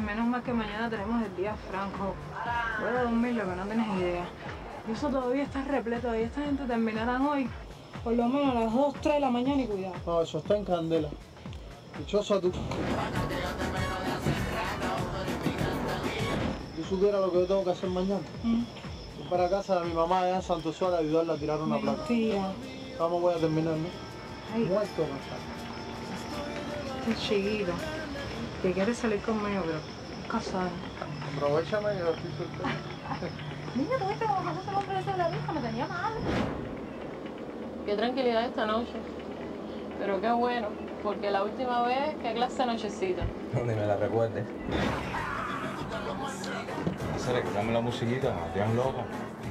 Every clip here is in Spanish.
menos mal que mañana tenemos el día franco. Voy a dormir lo que no tienes idea. Y eso todavía está repleto y esta gente terminarán hoy por lo menos a las 2, 3 de la mañana y cuidado. No, eso está en candela. Dichosa tú. ¿Tú supieras lo que yo tengo que hacer mañana? Ir para casa de mi mamá allá en Santo Suárez a ayudarla a tirar una placa. Mentira. Vamos, voy a terminar, ¿no? Ay. Muerto, cansado. Este chiquito que quiere salir conmigo, pero es casado. Aprovechame que yo estoy soltero. Niña, ¿tú viste cómo pasó ese hombre ese de la vista? Me tenía mal. Qué tranquilidad esta noche. Pero qué bueno, porque la última vez, qué clase de nochecita. No, ni me la recuerdes. Hacerle que cambie la musiquita, me tiran loco.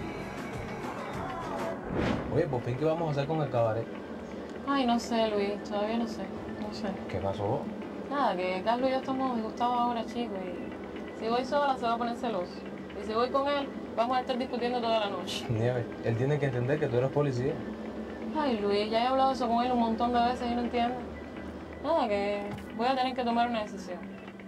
Oye, por fin, ¿qué vamos a hacer con el cabaret? Ay, no sé, Luis, todavía no sé. ¿Qué pasó? Nada, que Carlos y yo estamos disgustados ahora, chicos, y si voy sola se va a poner celoso. Y si voy con él, vamos a estar discutiendo toda la noche. Nieves, él tiene que entender que tú eres policía. Ay, Luis, ya he hablado eso con él un montón de veces y no entiende. Nada, que voy a tener que tomar una decisión.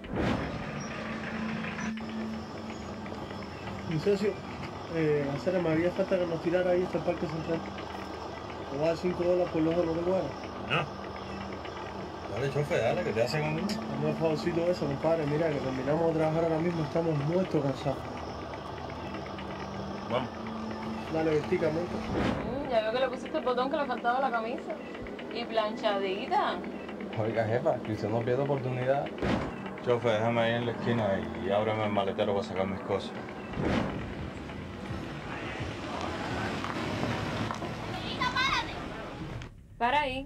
Licencio, hacer me haría falta que nos tirara ahí hasta el Parque Central. Te voy a dar $5 por los ojos, ¿no te cuadra? No. Dale, chofe, dale, que te hacen a mí. Dame el favorcito eso, compadre. Mira, que terminamos de trabajar ahora mismo, estamos muertos cansados. Vamos. Dale, vestica, monta. Ya veo que le pusiste el botón que le faltaba a la camisa. Y planchadita. Oiga, jefa, que usted no pierde oportunidad. Chofe, déjame ahí en la esquina y ábreme el maletero para sacar mis cosas. Para ahí.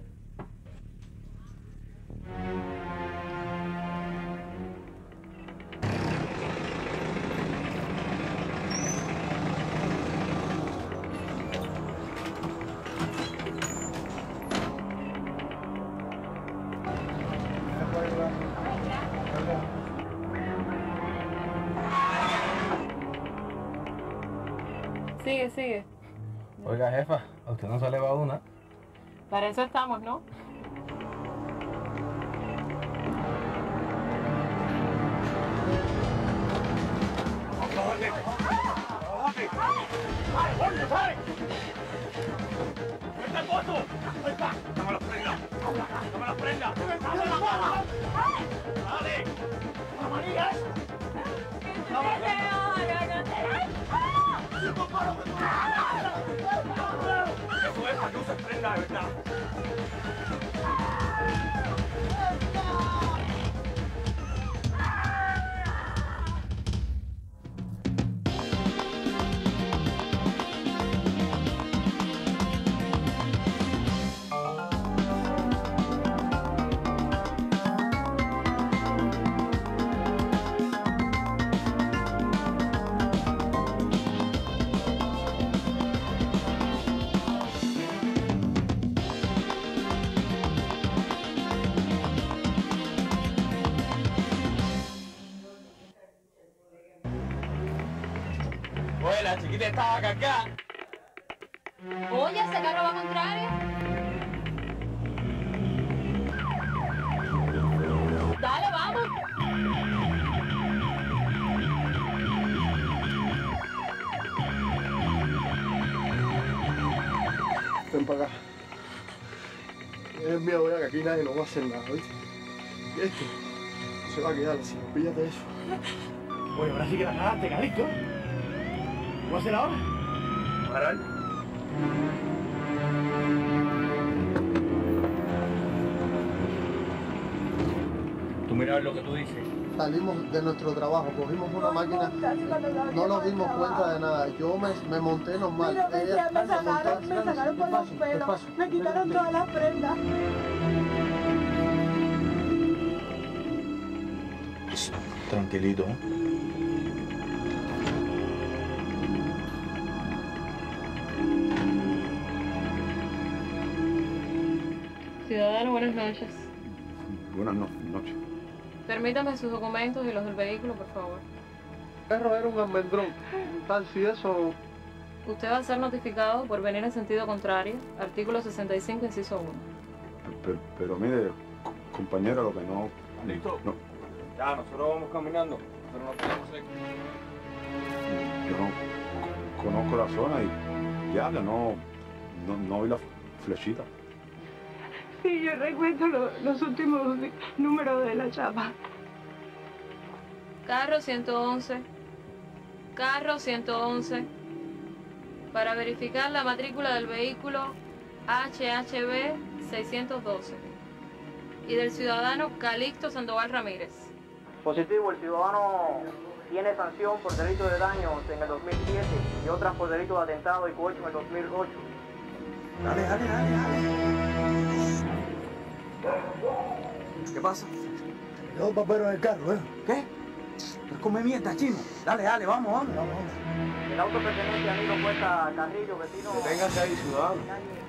Sigue, sigue. Oiga, jefa, a usted no se le va una. Para eso estamos, ¿no? Eso es para que uses prenda de verdad. Oye, la chiquita estaba cargada. Oye, ese carro va contrario. Dale, vamos. Ven para acá. Es miedo ya que aquí nadie nos va a hacer nada, ¿viste? Y esto se va a quedar así, píllate eso. Oye, ahora sí que la cagaste, Calixto. ¿Qué va a hacer ahora? Parar. Tú mira a ver lo que tú dices. Salimos de nuestro trabajo, cogimos una máquina, no nos dimos cuenta de nada. Yo me monté normal. Mira, me sacaron por los pelos, me quitaron todas las prendas. Tranquilito, ¿eh? Ciudadano, buenas noches. Buenas noches. Permítame sus documentos y los del vehículo, por favor. El perro era un almendrón. Tal si eso. Usted va a ser notificado por venir en sentido contrario, artículo 65, inciso 1. Pero mire, compañero, lo que no... Listo. No, Ya, nosotros vamos caminando, pero no podemos seguir. Yo no conozco la zona y ya que no vi la flechita. Sí, yo recuerdo los últimos números de la chapa. Carro 111. Carro 111. Para verificar la matrícula del vehículo HHB 612 y del ciudadano Calixto Sandoval Ramírez. Positivo, el ciudadano tiene sanción por delito de daños en el 2007 y otras por delito de atentado y cohecho en el 2008. Dale. ¿Qué pasa? Dos paperos en el carro, ¿eh? ¿Qué? Pues come mierda, chino. Dale, vamos. El auto pertenece a Nilo Cuesta Carrillo, vecino... Deténgase ahí, ciudadano.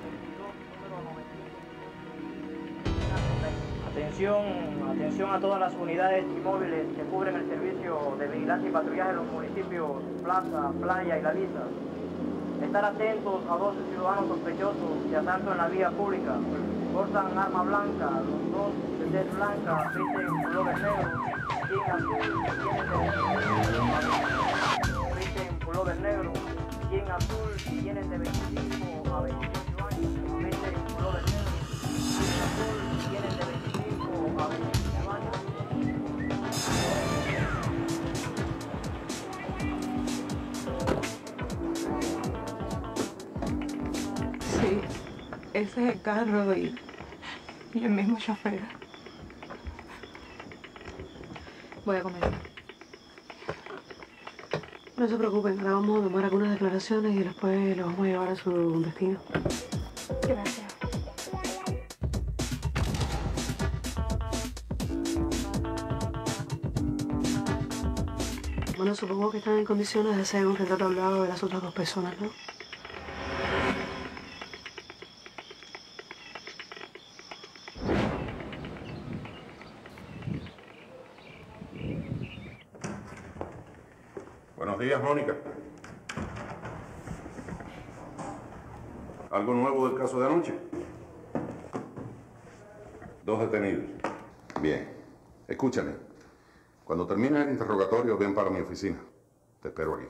Atención a todas las unidades y móviles que cubren el servicio de vigilancia y patrullaje en los municipios Plaza, Playa y La Lisa. Estar atentos a 12 ciudadanos sospechosos de asalto en la vía pública. Portan arma blanca, los dos de tez blanca, visten pullover negro, jean azul, visten pullover negro, jean azul, tienen de 25 a 28 años, visten pullover negro, jean azul, tienen de 25 a 28 años. Sí, ese es el carro y el mismo chofer. Voy a comer. No se preocupen, ahora vamos a tomar algunas declaraciones y después los vamos a llevar a su destino. Gracias. Bueno, supongo que están en condiciones de hacer un retrato hablado de las otras dos personas, ¿no? Buenos días, Mónica. ¿Algo nuevo del caso de anoche? 2 detenidos. Bien. Escúchame. Cuando termine el interrogatorio, ven para mi oficina. Te espero aquí.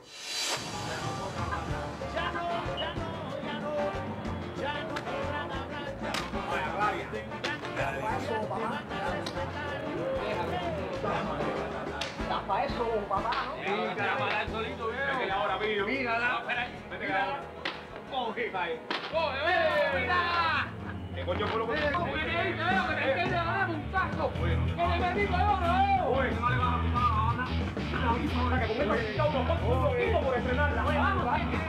Para eso, papá, ¿no? Sí, caramba, el solito, veo. Mira ahora, mío. Mírala. Mírala. Coge, cae. Coge, mira. ¿Qué coño fue lo que te dijo? Que te dar un taco. Que le metí con oro, Uy, no le vas a pisar la banda. Ahora que con esto he quitado unos poquitos por estrenarla. Vamos,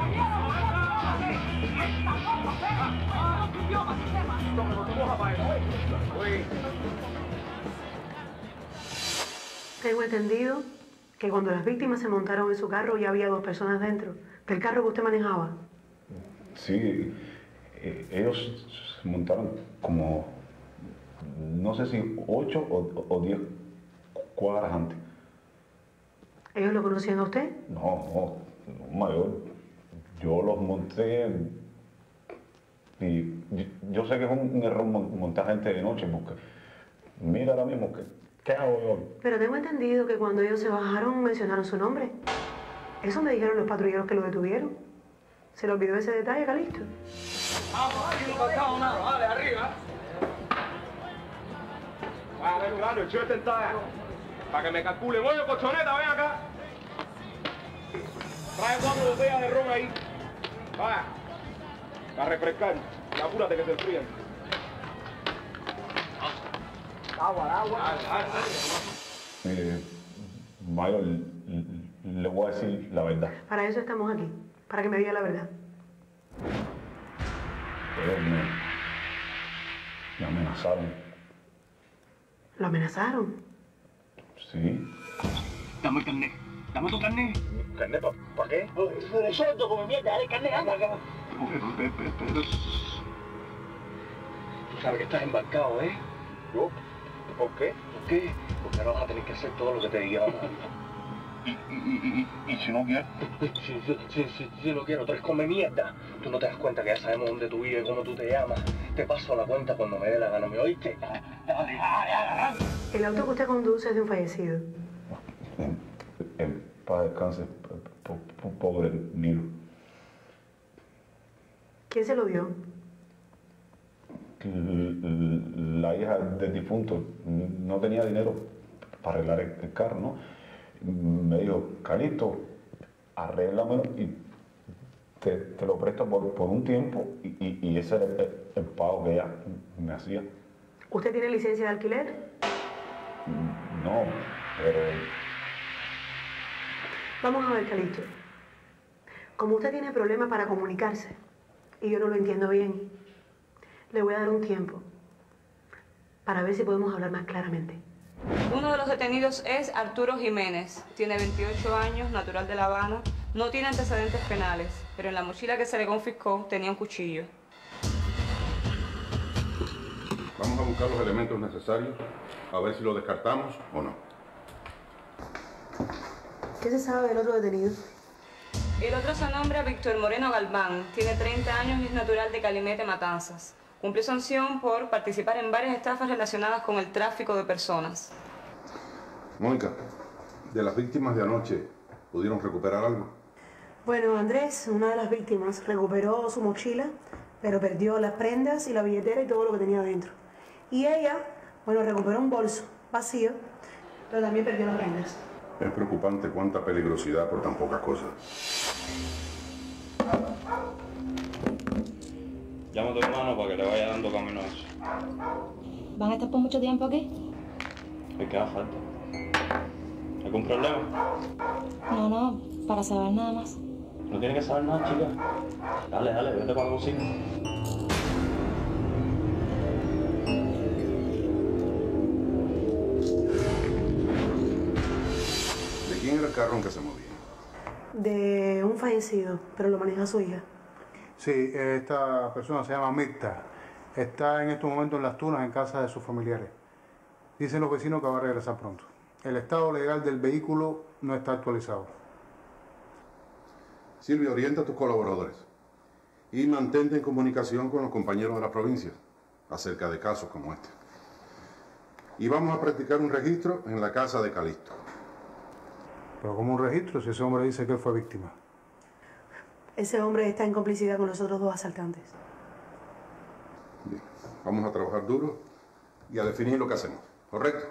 Tengo entendido que cuando las víctimas se montaron en su carro ya había 2 personas dentro. ¿Del carro que usted manejaba? Sí, ellos se montaron como, no sé si 8 o 10 cuadras antes. ¿Ellos lo conocían a usted? No, mayor. Yo los monté y yo sé que es un error montar gente de noche porque mira ahora mismo ¿qué hago yo? Pero tengo entendido que cuando ellos se bajaron mencionaron su nombre. Eso me dijeron los patrulleros que lo detuvieron. ¿Se le olvidó ese detalle, Calixto? Vamos, aquí no ha pasado nada. Vale, arriba. A ver, claro, el chivo está para que me calculen. Oye, colchoneta, ven acá. Trae 4 botellas de ron ahí. Vaya. Para refrescar. Y apúrate que se enfríen. Agua. Mayor, le voy a decir la verdad. Para eso estamos aquí, para que me diga la verdad. Ellos me amenazaron. ¿Lo amenazaron? Sí. Dame el carnet. Dame tu carnet. ¿Carnet para qué? De sueldo, como mierda, dale el carnet, anda acá. Pero... Tú sabes que estás embarcado, ¿eh? ¿Yo? ¿Por qué? ¿Por qué? Porque ahora vas a tener que hacer todo lo que te diga. ¿Y si no quieres? Si lo quiero, tú eres come mierda. Tú no te das cuenta que ya sabemos dónde tú vives, cómo tú te llamas. Te paso la cuenta cuando me dé la gana, ¿me oíste? El auto que usted conduce es de un fallecido. En paz descanse, pobre Nilo. ¿Quién se lo dio? La hija del difunto no tenía dinero para arreglar el carro, ¿no? Me dijo, Calixto, arréglamelo y te lo presto por un tiempo y ese era el pago que ella me hacía. ¿Usted tiene licencia de alquiler? No, pero... Vamos a ver, Calixto. Como usted tiene problemas para comunicarse y yo no lo entiendo bien, le voy a dar un tiempo para ver si podemos hablar más claramente. Uno de los detenidos es Arturo Jiménez. Tiene 28 años, natural de La Habana. No tiene antecedentes penales, pero en la mochila que se le confiscó tenía un cuchillo. Vamos a buscar los elementos necesarios, a ver si lo descartamos o no. ¿Qué se sabe del otro detenido? El otro se nombra Víctor Moreno Galván. Tiene 30 años y es natural de Calimete, Matanzas. Cumplió sanción por participar en varias estafas relacionadas con el tráfico de personas. Mónica, de las víctimas de anoche, ¿pudieron recuperar algo? Bueno, Andrés, una de las víctimas, recuperó su mochila, pero perdió las prendas y la billetera y todo lo que tenía dentro. Y ella, bueno, recuperó un bolso vacío, pero también perdió las prendas. Es preocupante cuánta peligrosidad por tan pocas cosas. Llama a tu hermano para que le vaya dando camino a eso. ¿Van a estar por mucho tiempo aquí? ¿De qué haga falta? ¿Algún problema? No, para saber nada más. No tiene que saber nada, chica. Dale, vete para la cocina. ¿De quién era el carro en que se movía? De un fallecido, pero lo maneja su hija. Sí, esta persona se llama Mirta. Está en estos momentos en Las Tunas, en casa de sus familiares. Dicen los vecinos que va a regresar pronto. El estado legal del vehículo no está actualizado. Silvia, orienta a tus colaboradores y mantente en comunicación con los compañeros de la provincia acerca de casos como este. Y vamos a practicar un registro en la casa de Calixto. Pero ¿cómo un registro si ese hombre dice que él fue víctima? Ese hombre está en complicidad con los otros dos asaltantes. Bien, vamos a trabajar duro y a definir lo que hacemos, ¿correcto?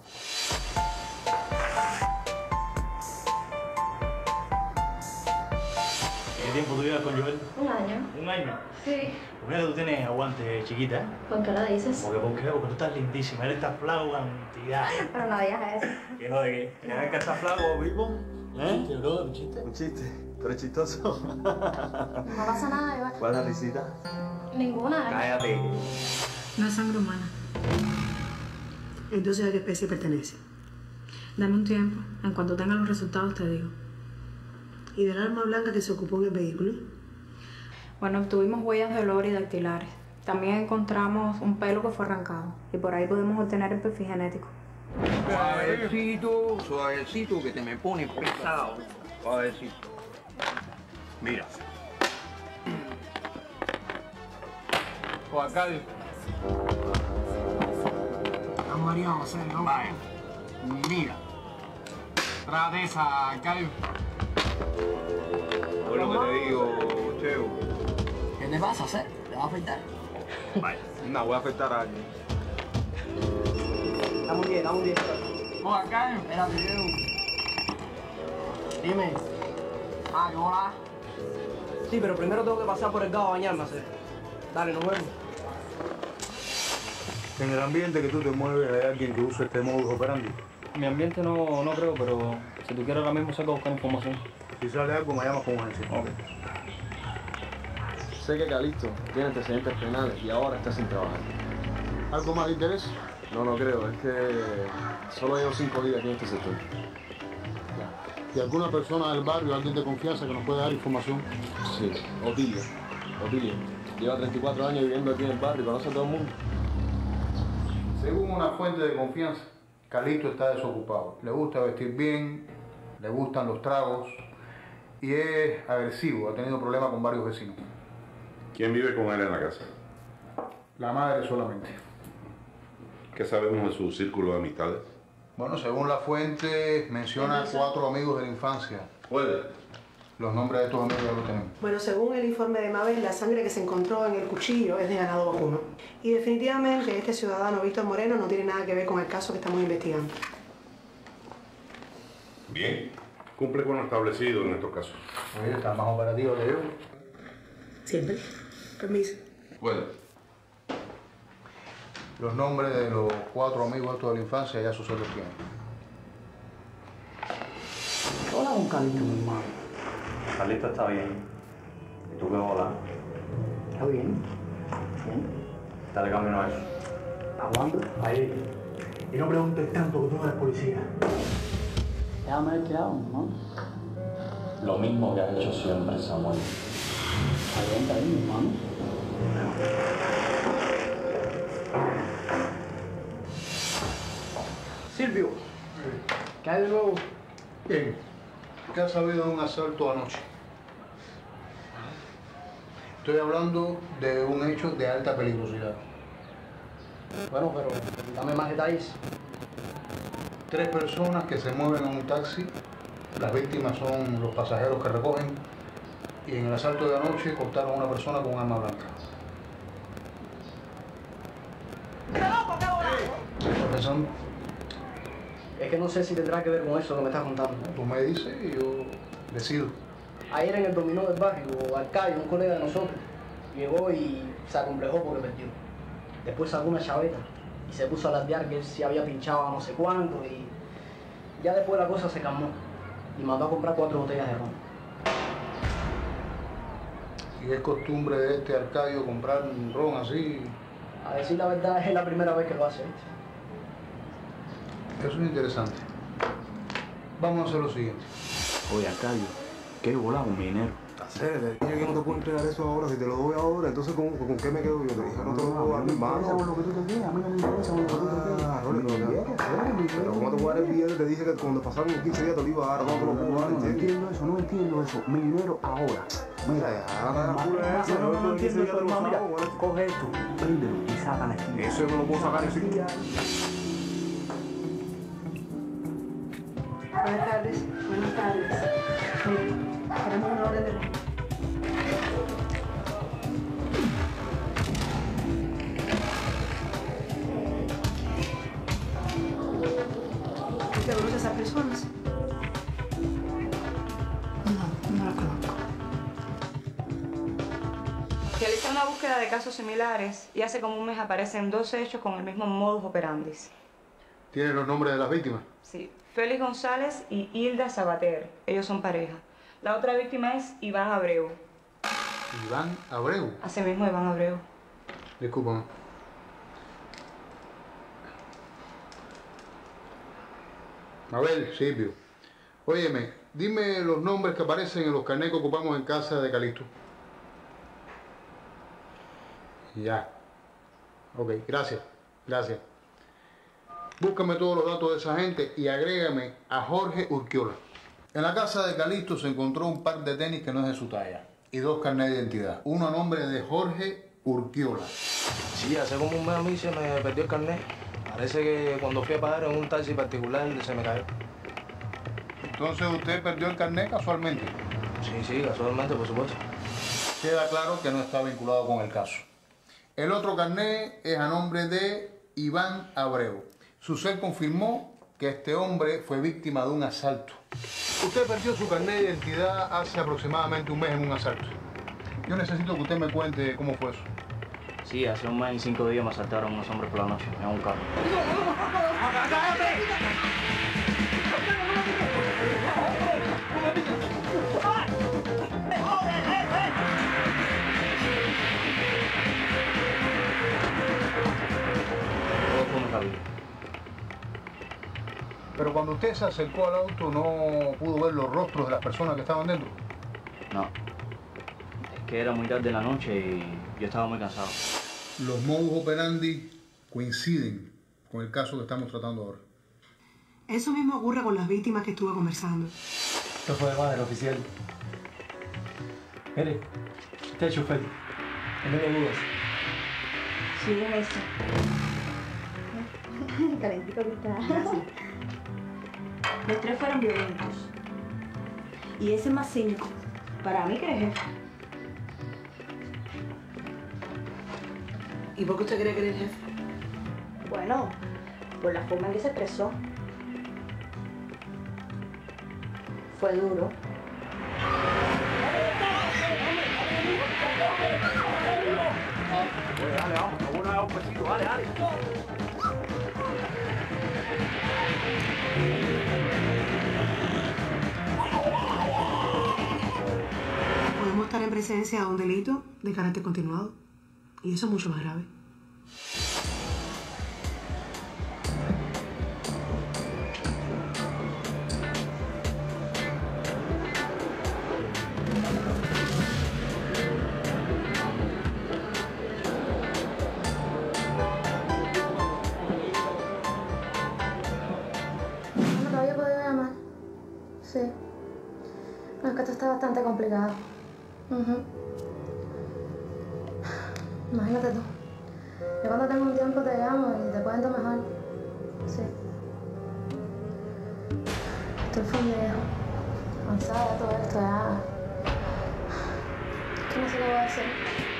¿Qué tiempo tú llevas con Joel? Un año. ¿Un año? Sí. Pues mira que tú tienes aguante, chiquita, ¿eh? ¿Por qué lo dices? ¿Por qué? Porque tú estás lindísima, eres tan flaco, cantidad. Pero no digas eso. ¿Qué no de qué? ¿Tienes que estar flaco, Bilbo? ¿Eh? ¿Qué, bro? ¿Un chiste? Un chiste. ¿Tú eres chistoso? No pasa nada, Iván. ¿Cuál es la risita? Ninguna. Cállate. No es sangre humana. Entonces, ¿a qué especie pertenece? Dame un tiempo. En cuanto tenga los resultados te digo. ¿Y del arma blanca que se ocupó en el vehículo? Bueno, obtuvimos huellas de olor y dactilares. También encontramos un pelo que fue arrancado. Y por ahí podemos obtener el perfil genético. Suavecito, suavecito, que te me pone pesado. Suavecito. Mira. Juan Carlos. Estamos mareados, serio, ¿no? Vaya. Mira. Trate esa, Carlos. Por lo que te digo, Cheo. ¿Qué te vas a hacer? ¿Te vas a afeitar? Vaya. No, voy a afectar a alguien. Estamos bien, estamos bien. Juan Carlos, espérate, Cheo. Dime. Hola. Sí, pero primero tengo que pasar por el cabo a bañarme, hacer. Dale, nos vemos. En el ambiente que tú te mueves hay alguien que usa este modus operandi. Mi ambiente no creo, pero si tú quieres ahora mismo saco a buscar información. Si sale algo me llamas con urgencia. Ok. Sé que Calixto tiene antecedentes penales y ahora está sin trabajar. ¿Algo más de interés? No creo, es que solo llevo 5 días aquí en este sector. ¿Y alguna persona del barrio, alguien de confianza que nos pueda dar información? Sí, Otilio. Lleva 34 años viviendo aquí en el barrio y conoce a todo el mundo. Según una fuente de confianza, Calixto está desocupado. Le gusta vestir bien, le gustan los tragos y es agresivo, ha tenido problemas con varios vecinos. ¿Quién vive con él en la casa? La madre solamente. ¿Qué sabemos de su círculo de amistades? Bueno, según la fuente, menciona 4 amigos de la infancia. ¿Puede? Los nombres de estos amigos ya los tenemos. Bueno, según el informe de Mabel, la sangre que se encontró en el cuchillo es de ganado vacuno. Y definitivamente este ciudadano Víctor Moreno no tiene nada que ver con el caso que estamos investigando. Bien. Cumple con lo establecido en estos casos. Oye, está más operativo que yo. Siempre. Permiso. Puede. Los nombres de los 4 amigos estos de la infancia ya sus los tienen. Hola, con Carlito, mi hermano. Carlito está bien. ¿Y tú qué hola? Está bien. Bien. Dale camino a eso. Hablando. Ahí. Y no preguntes tanto que tú no eres policía. Déjame ver qué hago, hermano. Lo mismo que has hecho siempre, Samuel. Está bien, mi hermano. Silvio, ¿qué hay de nuevo? Bien. ¿Qué has sabido de un asalto anoche? Estoy hablando de un hecho de alta peligrosidad. Bueno, pero dame más detalles. 3 personas que se mueven en un taxi. Las víctimas son los pasajeros que recogen. Y en el asalto de anoche cortaron a una persona con un arma blanca. ¡Qué loco, qué volado! ¿Qué estás pensando? Es que no sé si tendrá que ver con eso que me estás contando. Tú me dices y yo decido. Ayer en el dominó del barrio, Arcadio, un colega de nosotros, llegó y se acomplejó porque perdió. Después sacó una chaveta y se puso a alardear que él sí había pinchado a no sé cuánto y ya después la cosa se calmó y mandó a comprar 4 botellas de ron. ¿Y es costumbre de este Arcadio comprar un ron así? A decir la verdad, es la primera vez que lo hace. Eso es interesante. Vamos a hacer lo siguiente. Oye, Arcadio, qué volado un minero. Hacer, yo que no te puedo entregar eso ahora, si te lo doy ahora, entonces ¿con qué me quedo yo? Te dije, no te lo puedo dar, mi hermano. Lo que tú te quieras, a mí no me interesa lo que tú te quieras. Pero ¿cómo te voy a dar el billete? Te dije que cuando pasaron los 15 días te lo iba a dar, no te lo puedo dar, No entiendo eso. Mi dinero ahora. Mira, no entiendo eso, hermano. Mira, coge esto, príndelo y saca la esquina. Eso no lo puedo sacar así. Buenas tardes. Buenas tardes. Mira, queremos una orden de ron. ¿Usted conoce a esas personas? No las conozco. Realiza una búsqueda de casos similares y hace como un mes aparecen 2 hechos con el mismo modus operandi. ¿Tienes los nombres de las víctimas? Sí, Félix González y Hilda Sabater. Ellos son pareja. La otra víctima es Iván Abreu. Iván Abreu. Así mismo, Iván Abreu. Discúlpame. Mabel, Silvio. Óyeme, dime los nombres que aparecen en los carnets que ocupamos en casa de Calixto. Ya. Ok, gracias. Gracias. Búscame todos los datos de esa gente y agrégame a Jorge Urquiola. En la casa de Calixto se encontró un par de tenis que no es de su talla y 2 carnets de identidad. Uno a nombre de Jorge Urquiola. Sí, hace como un mes a mí se me perdió el carnet. Parece que cuando fui a pagar en un taxi particular se me cayó. Entonces usted perdió el carnet casualmente. Sí, casualmente, por supuesto. Queda claro que no está vinculado con el caso. El otro carnet es a nombre de Iván Abreu. Su ser confirmó que este hombre fue víctima de un asalto. Usted perdió su carnet de identidad hace aproximadamente un mes en un asalto. Yo necesito que usted me cuente cómo fue eso. Sí, hace un mes y 5 días me asaltaron unos hombres por la noche en un carro. Pero cuando usted se acercó al auto, ¿no pudo ver los rostros de las personas que estaban dentro? No. Es que era muy tarde en la noche y yo estaba muy cansado. Los modus operandi coinciden con el caso que estamos tratando ahora. Eso mismo ocurre con las víctimas que estuve conversando. Esto fue de madre, oficial. Mire, este es el chofer. No tengo dudas. Sí, es eso. Calentito que está. Los tres fueron violentos. Y ese más cínico. Para mí que eres jefe. ¿Y por qué usted cree que eres jefe? Bueno, por la forma en que se expresó. Fue duro. Oye, dale, vamos, que uno haga un besito, dale, dale. Podemos estar en presencia de un delito de carácter continuado. Y eso es mucho más grave. ¿No había podido llamar? Sí. No, es que esto está bastante complicado. Imagínate tú. Yo cuando tengo un tiempo te llamo y te cuento mejor. Sí. Estoy fundida. Cansada de todo esto ya. Es que no sé qué voy a hacer.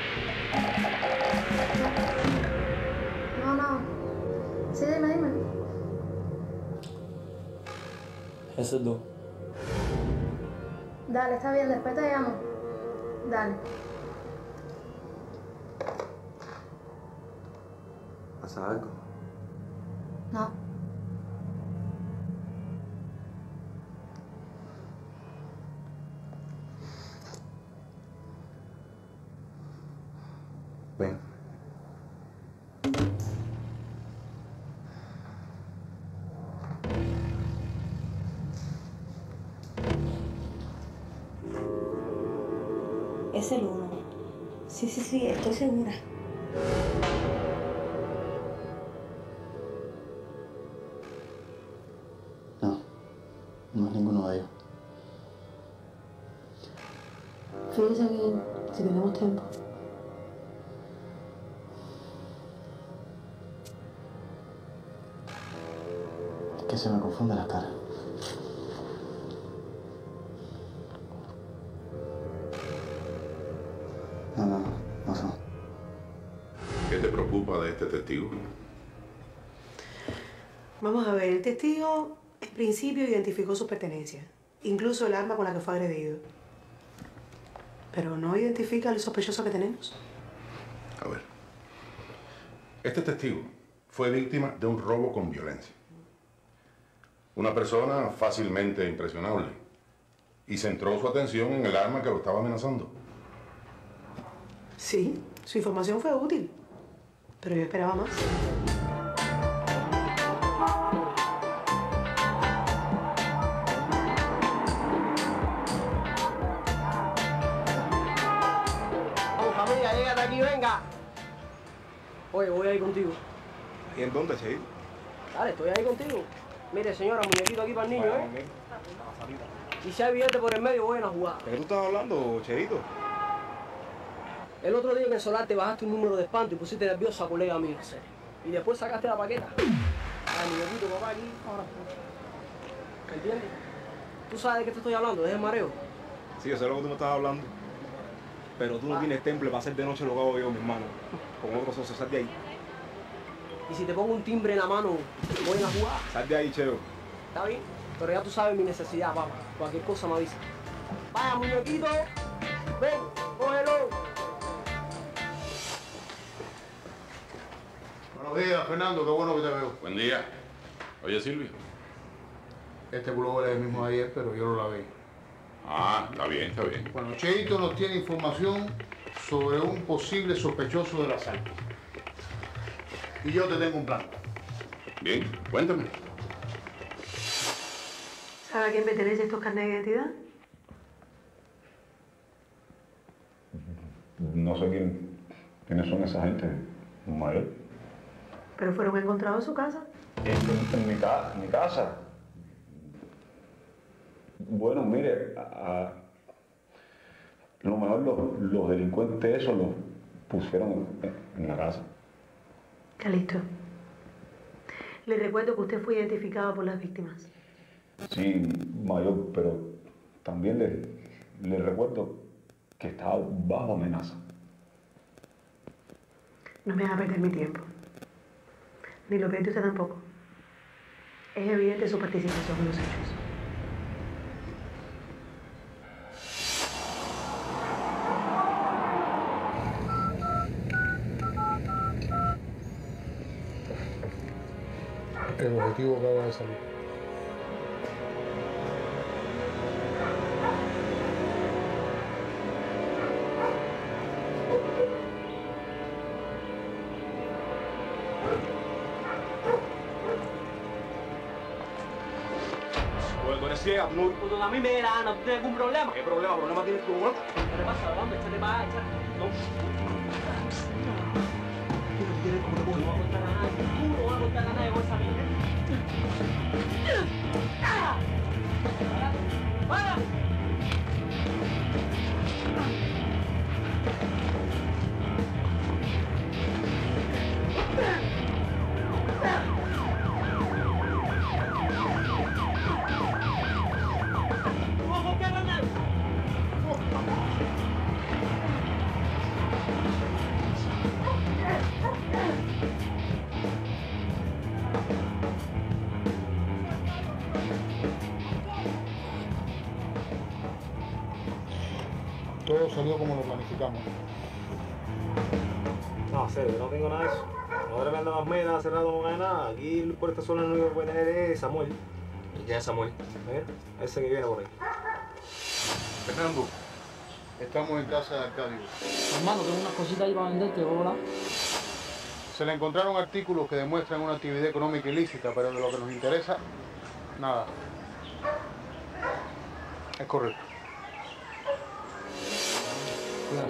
No. Sí, dime. Esos dos. Dale, está bien, después te llamo. Dale. ¿Pasa algo? No. Ven. Es el 1. Sí, estoy segura. No es ninguno de ellos. Fíjese bien, si tenemos tiempo. Es que se me confunde la cara. No son. ¿Qué te preocupa de este testigo? Vamos a ver, el testigo en principio identificó sus pertenencias, incluso el arma con la que fue agredido. Pero no identifica al sospechoso que tenemos. A ver. Este testigo fue víctima de un robo con violencia. Una persona fácilmente impresionable. Y centró su atención en el arma que lo estaba amenazando. Sí, su información fue útil. Pero yo esperaba más. Vamos, familia, llégate aquí, venga. Oye, voy a ir contigo. ¿Y en dónde, Cheito? Dale, estoy ahí contigo. Mire, señora, muñequito aquí para el niño, ¿eh? Y si hay billete por el medio, voy a jugar. ¿De qué tú estás hablando, Cheito? El otro día en el solar te bajaste un número de espanto y pusiste nervioso a colega mío. Y después sacaste la paqueta. Ay, muñequito, papá, aquí. Ahora. ¿Entiendes? ¿Tú sabes de qué te estoy hablando? Es el mareo. Sí, yo sé lo que tú me estás hablando. Pero tú no tienes temple para hacer de noche lo que hago yo, mi hermano. Con otros socios, sal de ahí. Y si te pongo un timbre en la mano, voy a jugar. Sal de ahí, Cheo. Está bien, pero ya tú sabes mi necesidad, papá. Cualquier cosa me avisa. Vaya, muñequito. Ven, cógelo. Buenos días, Fernando. Qué bueno que te veo. Buen día. Oye, Silvio. Este pullover es el mismo de ayer, pero yo lo lavé. Ah, está bien, está bien. Bueno, Cheito nos tiene información sobre un posible sospechoso del asalto. Y yo te tengo un plan. Bien, cuéntame. ¿Sabe a quién pertenecen estos carnets de identidad? No sé quiénes son esa gente mayor. Pero fueron encontrados en su casa. En mi casa. Bueno, mire, lo mejor los delincuentes esos los pusieron en la casa. Calixto, le recuerdo que usted fue identificado por las víctimas. Sí, mayor, pero también le recuerdo que estaba bajo amenaza. No me haga perder mi tiempo. Ni lo pierde usted tampoco. Es evidente su participación en los hechos. El objetivo acaba de salir. Tú eres ciega, no. Pues a mí me da, no tienes ningún problema. ¿Qué problema? ¿Problema tienes tú, güey? ¿Qué te pasa, hombre? Échate para allá, échate. No. Tú no vas a contar a nadie. Tú no vas a contar a nadie con esa mierda. ¡Para! Todo salió como lo planificamos. No, serio, no tengo nada de eso. Ahora me anda más meda, hace rato no gana nada. Aquí por esta zona lo único que puede tener es Samuel. ¿Y quién es Samuel? Ese que viene por ahí. Fernando, estamos en casa de Arcadio. Hermano, tengo unas cositas ahí para venderte, hola. Se le encontraron artículos que demuestran una actividad económica ilícita, pero de lo que nos interesa, nada. Es correcto. Claro.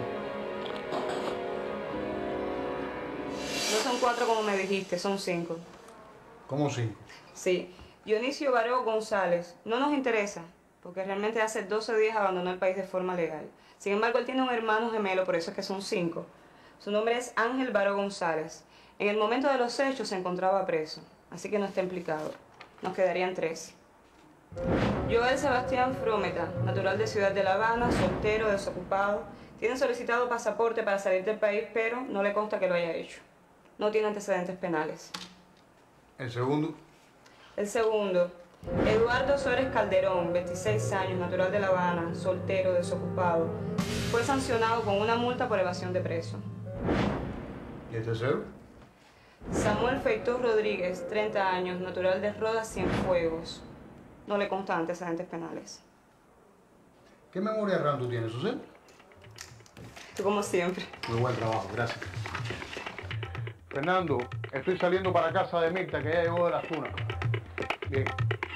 No son 4 como me dijiste, son 5. ¿Cómo 5? Sí. Dionisio Baró González. No nos interesa, porque realmente hace 12 días abandonó el país de forma legal. Sin embargo, él tiene un hermano gemelo, por eso es que son 5. Su nombre es Ángel Baró González. En el momento de los hechos se encontraba preso, así que no está implicado. Nos quedarían 3. Joel Sebastián Frometa, natural de Ciudad de La Habana, soltero, desocupado. Tiene solicitado pasaporte para salir del país, pero no le consta que lo haya hecho. No tiene antecedentes penales. ¿El segundo? El segundo, Eduardo Suárez Calderón, 26 años, natural de La Habana, soltero, desocupado. Fue sancionado con una multa por evasión de preso. ¿Y el tercero? Samuel Feito Rodríguez, 30 años, natural de Rodas Cienfuegos. No le constan antecedentes penales. ¿Qué memoria RAM tú tienes, Susel? Tú como siempre. Muy buen trabajo, gracias. Fernando, estoy saliendo para casa de Mirta, que ya llegó de las tunas. Bien.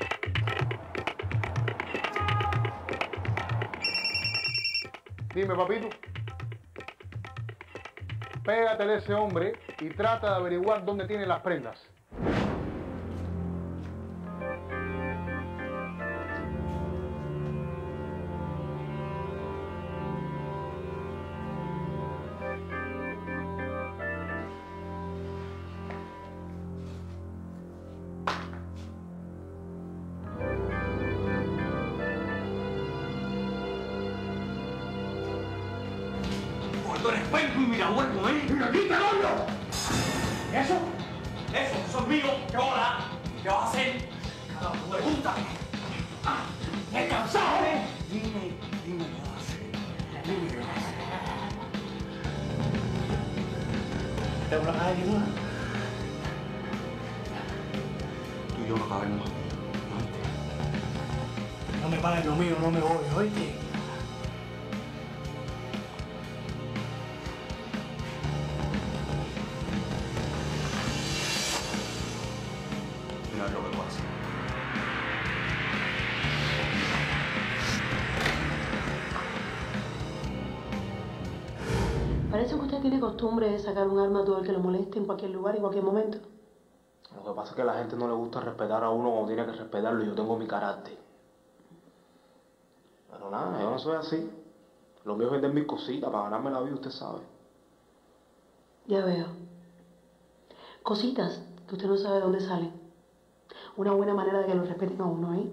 Dime, papito. Pégatele a ese hombre y trata de averiguar dónde tiene las prendas. Tú eres penco y mira hueco, ¿eh? ¡Mira, quítalo! ¿Eso? Eso es mío. ¿Qué hora? ¿Qué vas a hacer? Carajo, pregúntame. ¡Me he cansado, eh! Dime qué vas a hacer. Dime qué vas a hacer. ¿Te hablas a ayudar? Tú y yo no cabemos. No me pagues lo mío, no me voy, oíste. Lo que puedo hacer. Parece que usted tiene costumbre de sacar un arma a todo el que lo moleste en cualquier lugar, en cualquier momento. Lo que pasa es que a la gente no le gusta respetar a uno como tiene que respetarlo y yo tengo mi carácter. Pero nada, yo no soy así. Lo mío es vender mis cositas para ganarme la vida, usted sabe. Ya veo. Cositas que usted no sabe de dónde salen. Una buena manera de que lo respeten a uno, ¿eh?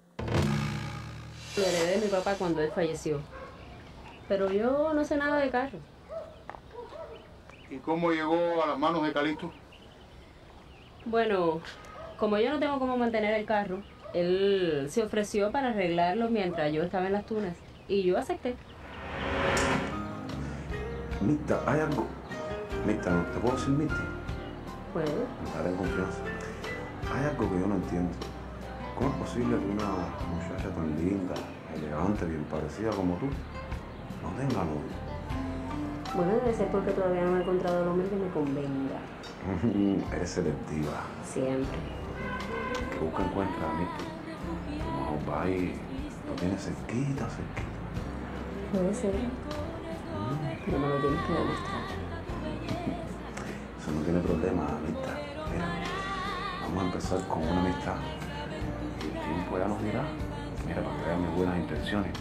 Lo heredé de mi papá cuando él falleció. Pero yo no sé nada de carro. ¿Y cómo llegó a las manos de Calixto? Bueno, como yo no tengo cómo mantener el carro, él se ofreció para arreglarlo mientras yo estaba en las tunas. Y yo acepté. Mita, hay algo. Mita, ¿no te puedo decir Miti? ¿Puedo? Estaré en confianza. Hay algo que yo no entiendo. ¿Cómo es posible que una muchacha tan linda, elegante, bien parecida como tú, no tenga novio? Bueno, debe ser porque todavía no he encontrado el hombre que me convenga. Eres selectiva. Siempre. Que busca encuentra a mí. Como va y lo tienes cerquita. Puede ser. Pero me lo tienes que demostrar. Eso no tiene problema, Anita. Mira, vamos a empezar con una amistad. Y el tiempo ya nos dirá. Mira, para que vean mis buenas intenciones.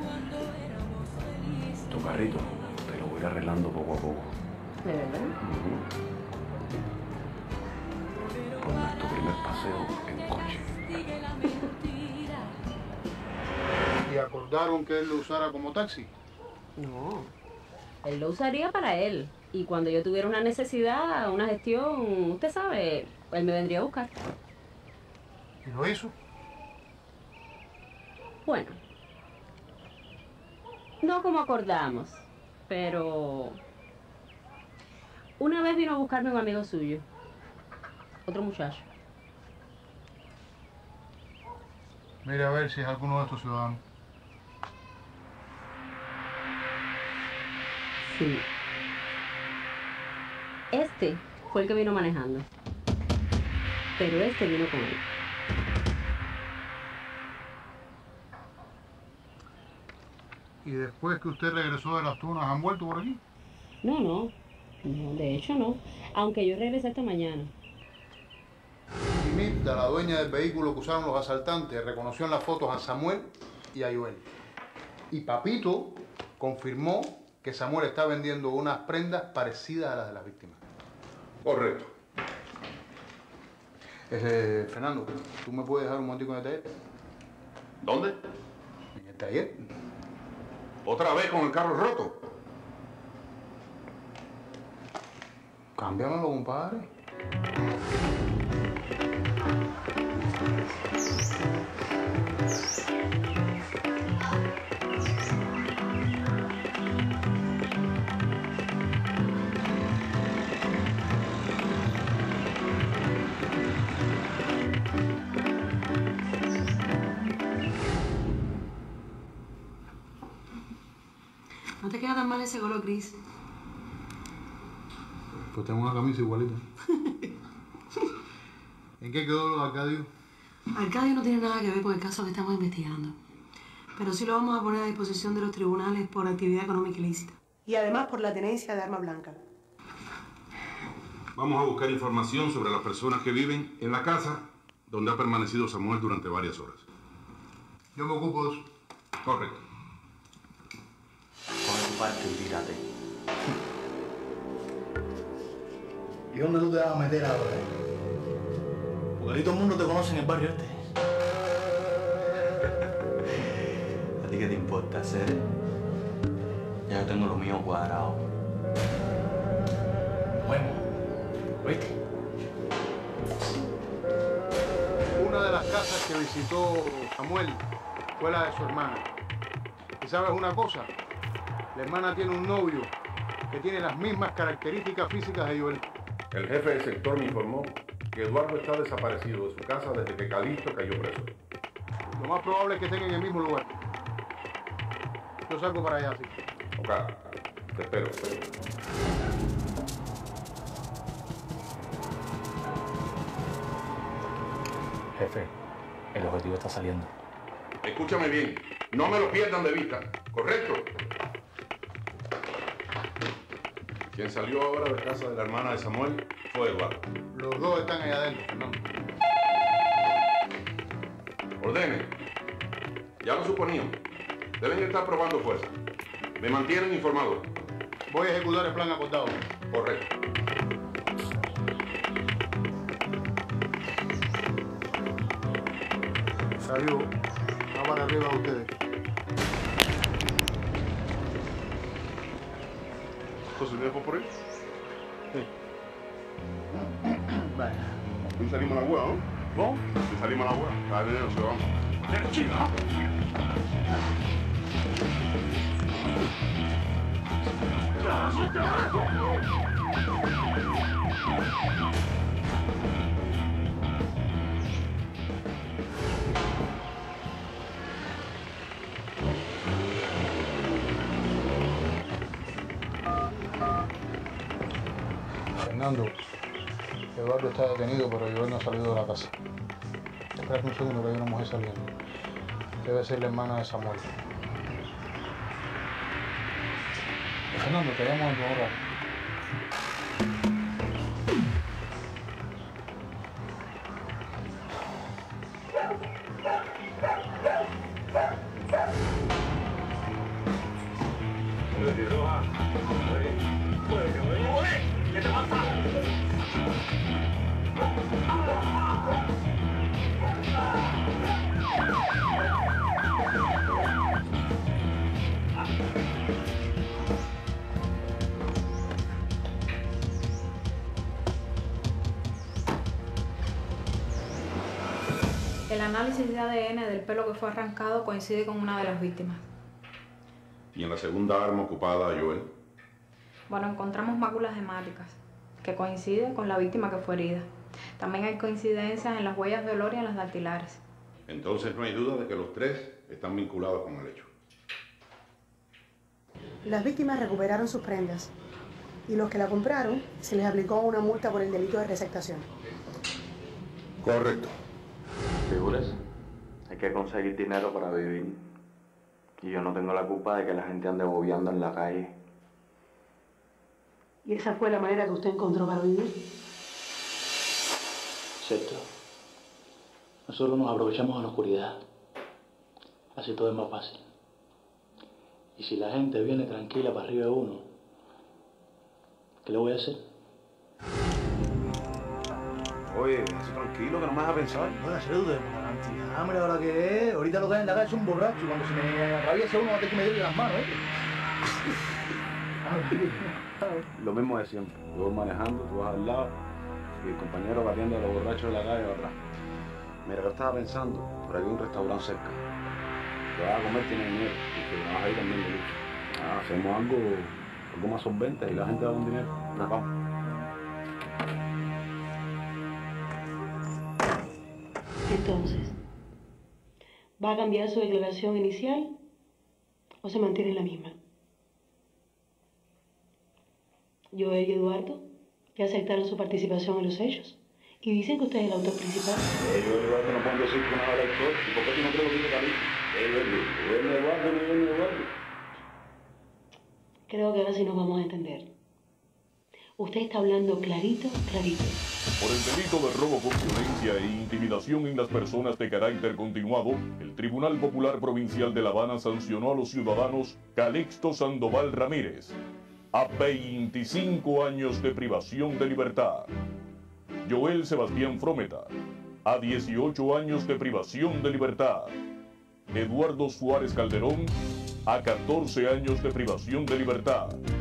Tu carrito te lo voy a ir arreglando poco a poco. ¿De verdad? Con nuestro primer paseo en coche. ¿Y acordaron que él lo usara como taxi? No. Él lo usaría para él. Y cuando yo tuviera una necesidad, una gestión, usted sabe, él me vendría a buscar. ¿Y lo hizo? Bueno. No como acordamos, pero... Una vez vino a buscarme un amigo suyo. Otro muchacho. Mire a ver si es alguno de estos ciudadanos. Sí. Este fue el que vino manejando. Pero este vino con él. ¿Y después que usted regresó de las tunas, han vuelto por aquí? No, de hecho no. Aunque yo regresé esta mañana. Y Mirta, la dueña del vehículo que usaron los asaltantes, reconoció en las fotos a Samuel y a Joel. Y Papito confirmó que Samuel está vendiendo unas prendas parecidas a las de las víctimas. Correcto. Fernando, ¿tú me puedes dejar un momentico en el taller? ¿Dónde? En el taller. ¿Otra vez con el carro roto? Cámbiamelo, compadre. No te queda tan mal ese color gris. Pues tengo una camisa igualita. ¿En qué quedó lo de Arcadio? Arcadio no tiene nada que ver con el caso que estamos investigando. Pero sí lo vamos a poner a disposición de los tribunales por actividad económica ilícita. Y además por la tenencia de arma blanca. Vamos a buscar información sobre las personas que viven en la casa donde ha permanecido Samuel durante varias horas. Yo me ocupo de eso. Correcto. Coge tu parte y tírate. ¿Y dónde tú te vas a meter ahora? Porque ahí todo el mundo te conoce en el barrio este. ¿A ti qué te importa hacer? Ya yo tengo lo mío cuadrado. Bueno, ¿oíste? Una de las casas que visitó Samuel fue la de su hermana. ¿Y sabes una cosa? La hermana tiene un novio que tiene las mismas características físicas de Joel. El jefe del sector me informó que Eduardo está desaparecido de su casa desde que Calixto cayó preso. Lo más probable es que estén en el mismo lugar. Yo salgo para allá, sí. Ok, te espero. Jefe, el objetivo está saliendo. Escúchame bien, no me lo pierdan de vista, ¿correcto? Quien salió ahora de casa de la hermana de Samuel fue Eduardo. Los dos están allá adentro, Fernando. Ordene. Ya lo suponíamos. Deben estar probando fuerza. Me mantienen informado. Voy a ejecutar el plan acordado. Correcto. Salió. Va para arriba a ustedes. ¿Entonces me por ahí? Sí. Vale. Hoy salimos a la hueá, ¿no? ¿No? Si salimos a la hueá. Cada dinero se vamos. ¡Pero chica! Fernando, Eduardo está detenido, pero Joel no ha salido de la casa. Espera un segundo que hay una mujer saliendo. Debe ser la hermana de Samuel. Fernando, te llamo en tu hora. ¿Qué te pasa? El análisis de ADN del pelo que fue arrancado coincide con una de las víctimas. Y en la segunda arma ocupada, Joel. Bueno, encontramos máculas hemáticas que coinciden con la víctima que fue herida. También hay coincidencias en las huellas de olor y en las dactilares. Entonces no hay duda de que los tres están vinculados con el hecho. Las víctimas recuperaron sus prendas y los que la compraron se les aplicó una multa por el delito de receptación. Correcto. Figúrese, hay que conseguir dinero para vivir. Y yo no tengo la culpa de que la gente ande bobeando en la calle. ¿Y esa fue la manera que usted encontró para vivir? Cierto. Nosotros nos aprovechamos de la oscuridad. Así todo es más fácil. Y si la gente viene tranquila para arriba de uno, ¿qué le voy a hacer? Oye, eso tranquilo, que no me vas a pensar. Bueno, hacer duda, hambre ahora que es. Ahorita lo que hay en la calle es un borracho y cuando se me atraviesa uno va a tener que meterle las manos, Lo mismo de siempre. Yo voy manejando, tú vas al lado y el compañero batiendo a los borrachos de la calle va atrás. Mira, yo estaba pensando, por ahí hay un restaurante cerca. Que vas a comer tiene dinero y que vas a ir también de lucha. Hacemos algo más solvente y la gente da un dinero. Nos vamos. Entonces, ¿va a cambiar su declaración inicial o se mantiene la misma? Joel y Eduardo ya aceptaron su participación en los hechos y dicen que usted es el autor principal. Ellos y Eduardo no pueden decir que uno es el autor. ¿Y por qué tú no crees que dice Cali? Ellos y Eduardo. Creo que ahora sí nos vamos a entender. Usted está hablando clarito, clarito. Por el delito de robo con violencia e intimidación en las personas de carácter continuado, el Tribunal Popular Provincial de La Habana sancionó a los ciudadanos Calixto Sandoval Ramírez a 25 años de privación de libertad, Joel Sebastián Frometa a 18 años de privación de libertad, Eduardo Suárez Calderón a 14 años de privación de libertad,